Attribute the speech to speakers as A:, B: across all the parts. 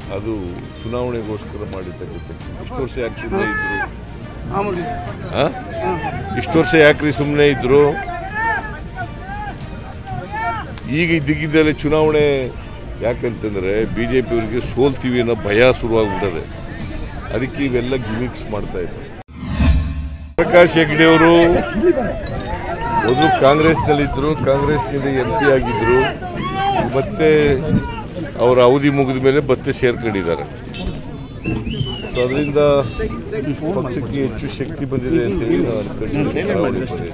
A: ಅದು ಚುನಾವಣೆಗೋಸ್ಕರ ಮಾಡಿರ್ತಕ್ಕಂಥ. ಇಷ್ಟು ವರ್ಷ ಯಾಕೆ ಸುಮ್ಮನೆ ಇದ್ರು? ಇಷ್ಟು ವರ್ಷ ಯಾಕ್ರಿ ಸುಮ್ಮನೆ ಇದ್ರು? ಈಗ ಇದ್ದಕ್ಕಿದ್ದಲ್ಲಿ ಚುನಾವಣೆ ಯಾಕಂತಂದರೆ BJP ಅವರಿಗೆ ಸೋಲ್ತೀವಿ ಅನ್ನೋ ಭಯ ಶುರುವಾಗ್ಬಿಟ್ಟದೆ. ಅದಕ್ಕೆ ಇವೆಲ್ಲ ಗಿಮಿಕ್ಸ್ ಮಾಡ್ತಾ ಇದ್ದಾರೆ. ಪ್ರಕಾಶ್ ಹೆಗ್ಡೆ ಅವರು ಮೊದಲು ಕಾಂಗ್ರೆಸ್ನಲ್ಲಿದ್ದರು, ಕಾಂಗ್ರೆಸ್ನಿಂದ MP ಆಗಿದ್ದರು. ಮತ್ತೆ ಅವರ ಅವಧಿ ಮುಗಿದ ಮೇಲೆ ಮತ್ತೆ ಸೇರ್ಕೊಂಡಿದ್ದಾರೆ. ಸೊ ಅದರಿಂದ ಪಕ್ಷಕ್ಕೆ ಹೆಚ್ಚು ಶಕ್ತಿ ಬಂದಿದೆ ಅಂತೇಳಿ ನಾನು ಅನ್ಕೊಂಡಿದ್ದೀನಿ.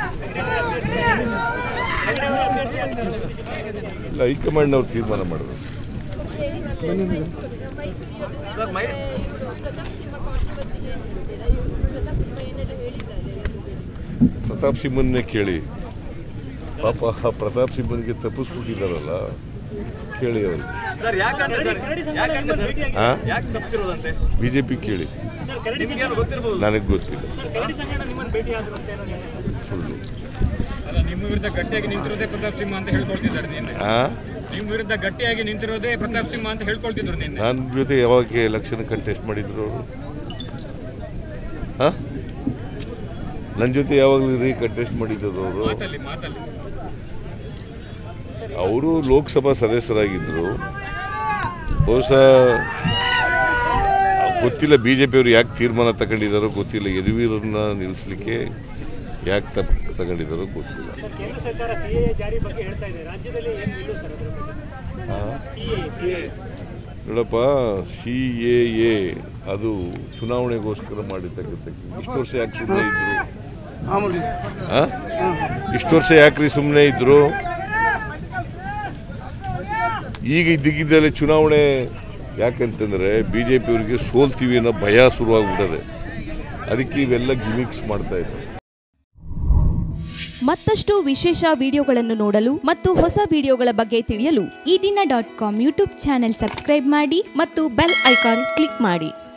A: ಇಲ್ಲ, ಹೈಕಮಾಂಡ್ನವ್ರು ತೀರ್ಮಾನ ಮಾಡಬೇಕು. ಪ್ರತಾಪ್ ಸಿಂಹನ್ನೇ ಕೇಳಿ. ಪಾಪ ಪ್ರತಾಪ್ ಸಿಂಹನ್ಗೆ ತಪ್ಪಿಸ್ಬಿಟ್ಟಿದ್ದಾರಲ್ಲ, ಕೇಳಿ ಅವರು. BJP ಕೇಳಿ, ನನಗೆ ಗೊತ್ತಿಲ್ಲ. ಸುಳ್ಳು.
B: ನಿಮ್ಮ ವಿರುದ್ಧ ಗಟ್ಟಿಯಾಗಿ ನಿಂತಿರೋದೇ ಪ್ರತಾಪ್ ಸಿಂಹ ಅಂತ ಹೇಳ್ಕೊಳ್ತಿದ್ದಾರೆ. ನಿಮ್ಮ ವಿರುದ್ಧ ಗಟ್ಟಿಯಾಗಿ ನಿಂತಿರೋದೇ ಪ್ರತಾಪ್ ಸಿಂಹ ಅಂತ ಹೇಳ್ಕೊಳ್ತಿದ್ರು.
A: ನನ್ನ ಜೊತೆ ಯಾವಾಗ ಎಲೆಕ್ಷನ್ ಕಂಟೆಸ್ಟ್ ಮಾಡಿದ್ರು ಅವರು? ನನ್ನ ಜೊತೆ ಯಾವಾಗಲೂ ಕಂಟೆಸ್ಟ್ ಮಾಡಿದ್ರು ಅವರು? ಅವರು ಲೋಕಸಭಾ ಸದಸ್ಯರಾಗಿದ್ದರು. ಬಹುಶಃ ಗೊತ್ತಿಲ್ಲ BJP ಅವರು ಯಾಕೆ ತೀರ್ಮಾನ ತಗೊಂಡಿದ್ದಾರೋ ಗೊತ್ತಿಲ್ಲ. ಯದುವೀರನ್ನ ನಿಲ್ಲಿಸಲಿಕ್ಕೆ ಯಾಕೆ ತಗೊಂಡಿದ್ದಾರೋ ಗೊತ್ತಿಲ್ಲ. ನೋಡಪ್ಪ, CAA ಅದು ಚುನಾವಣೆಗೋಸ್ಕರ ಮಾಡಿರ್ತಕ್ಕಂಥ. ಇಷ್ಟು ವರ್ಷ ಯಾಕೆ ಸುಮ್ಮನೆ ಇದ್ರು? ಇಷ್ಟು ವರ್ಷ ಯಾಕ್ರಿ ಸುಮ್ಮನೆ ಇದ್ರು? ಈಗ ಇದ್ದಕ್ಕಿದ್ದಲ್ಲಿ ಚುನಾವಣೆ ಯಾಕಂತಂದರೆ BJP ಅವರಿಗೆ ಸೋಲ್ತೀವಿ ಅನ್ನೋ ಭಯ ಶುರುವಾಗ್ಬಿಟ್ಟದೆ. ಅದಕ್ಕೆ ಇವೆಲ್ಲ ಗಿಮಿಕ್ಸ್ ಮಾಡ್ತಾ ಇದ್ದಾರೆ.
C: ಮತ್ತಷ್ಟು ವಿಶೇಷ ವಿಡಿಯೋಗಳನ್ನು ನೋಡಲು ಮತ್ತು ಹೊಸ ವಿಡಿಯೋಗಳ ಬಗ್ಗೆ ತಿಳಿಯಲು ಈ ದಿನ .com ಯೂಟ್ಯೂಬ್ ಚಾನೆಲ್ ಸಬ್ಸ್ಕ್ರೈಬ್ ಮಾಡಿ ಮತ್ತು ಬೆಲ್ ಐಕಾನ್ ಕ್ಲಿಕ್ ಮಾಡಿ.